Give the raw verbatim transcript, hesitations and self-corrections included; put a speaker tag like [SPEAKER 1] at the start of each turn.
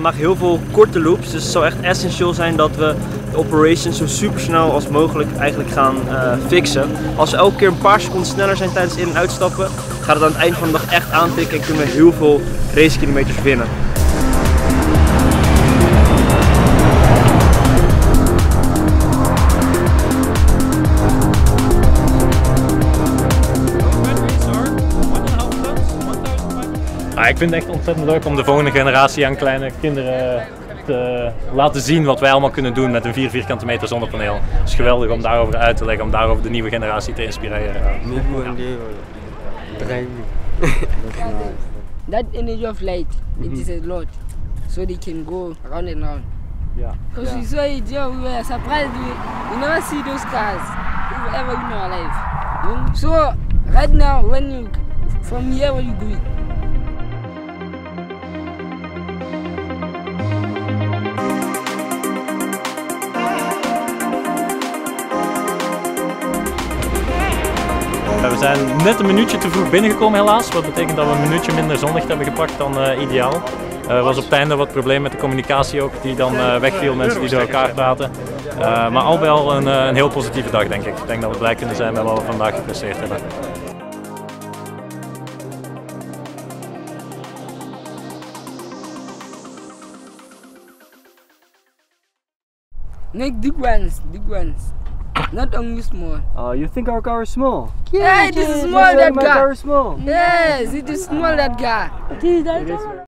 [SPEAKER 1] vandaag heel veel korte loops, dus het zal echt essentieel zijn dat we de operation zo super snel als mogelijk eigenlijk gaan uh, fixen. Als we elke keer een paar seconden sneller zijn tijdens in- en uitstappen, gaat het aan het eind van de dag echt aantikken en kunnen we heel veel racekilometers winnen.
[SPEAKER 2] Ja, ik vind het echt ontzettend leuk om de volgende generatie aan kleine kinderen te laten zien wat wij allemaal kunnen doen met een vier vierkante meter zonnepaneel. Het is geweldig om daarover uit te leggen, om daarover de nieuwe generatie te inspireren.
[SPEAKER 3] That energy of light, it is a lot, so they can go round and round.
[SPEAKER 2] Yeah.
[SPEAKER 3] Because we saw it, yeah, we were surprised. We, we never see those cars ever in our life. You know? So right now, when you from here, where you go?
[SPEAKER 2] We zijn net een minuutje te vroeg binnengekomen helaas, wat betekent dat we een minuutje minder zonlicht hebben gepakt dan uh, ideaal. Er uh, was op het einde wat probleem met de communicatie ook, die dan uh, wegviel, mensen die door elkaar praten. Uh, maar al bij al een, uh, een heel positieve dag denk ik. Ik denk dat we blij kunnen zijn met wat we vandaag gepresteerd hebben.
[SPEAKER 3] Make big ones, big ones. Not only small.
[SPEAKER 4] Oh, you think our car is small?
[SPEAKER 3] Yeah, it is small, that
[SPEAKER 4] my
[SPEAKER 3] car.
[SPEAKER 4] car is small.
[SPEAKER 3] Yes, it is small, that car.